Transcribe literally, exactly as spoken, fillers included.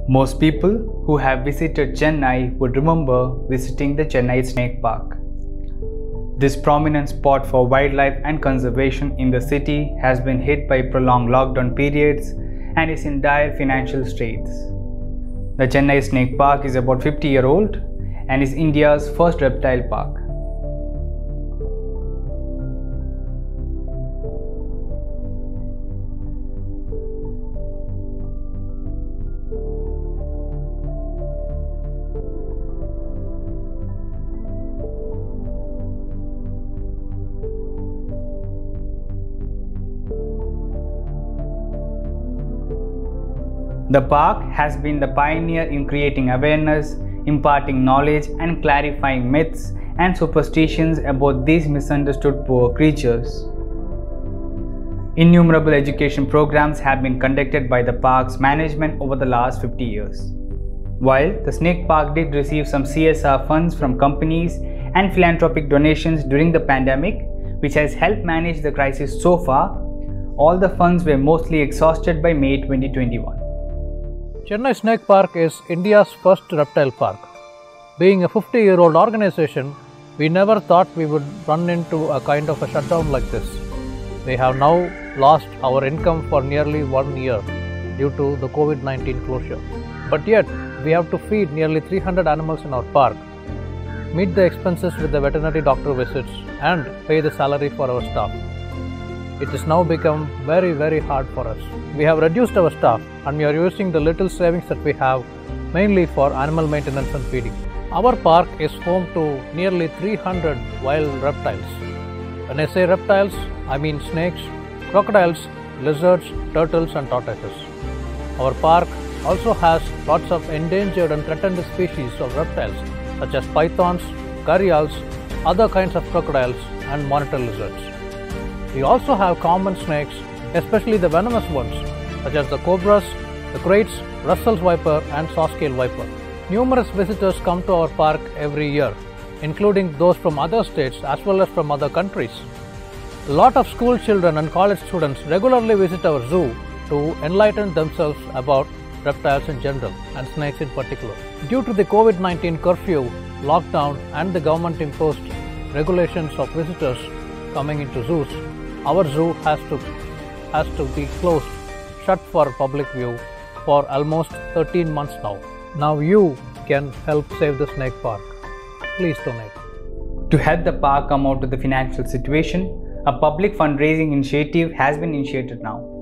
Most people who have visited Chennai would remember visiting the Chennai Snake Park. This prominent spot for wildlife and conservation in the city has been hit by prolonged lockdown periods and is in dire financial straits. The Chennai Snake Park is about fifty years old and is India's first reptile park. The park has been the pioneer in creating awareness, imparting knowledge, and clarifying myths and superstitions about these misunderstood poor creatures. Innumerable education programs have been conducted by the park's management over the last fifty years. While the Snake Park did receive some C S R funds from companies and philanthropic donations during the pandemic, which has helped manage the crisis so far, all the funds were mostly exhausted by May twenty twenty-one. Chennai Snake Park is India's first reptile park. Being a fifty-year-old organization, we never thought we would run into a kind of a shutdown like this. We have now lost our income for nearly one year due to the COVID nineteen closure. But yet, we have to feed nearly three hundred animals in our park, meet the expenses with the veterinary doctor visits, and pay the salary for our staff. It has now become very, very hard for us. We have reduced our staff and we are using the little savings that we have mainly for animal maintenance and feeding. Our park is home to nearly three hundred wild reptiles. When I say reptiles, I mean snakes, crocodiles, lizards, turtles and tortoises. Our park also has lots of endangered and threatened species of reptiles such as pythons, gharials, other kinds of crocodiles and monitor lizards. We also have common snakes, especially the venomous ones, such as the cobras, the kraits, Russell's viper and saw-scale viper. Numerous visitors come to our park every year, including those from other states as well as from other countries. A lot of school children and college students regularly visit our zoo to enlighten themselves about reptiles in general and snakes in particular. Due to the COVID nineteen curfew, lockdown and the government imposed regulations of visitors coming into zoos, our zoo has to, has to be closed, shut for public view for almost thirteen months now. Now you can help save the Snake Park. Please donate. To help the park come out of the financial situation, a public fundraising initiative has been initiated now.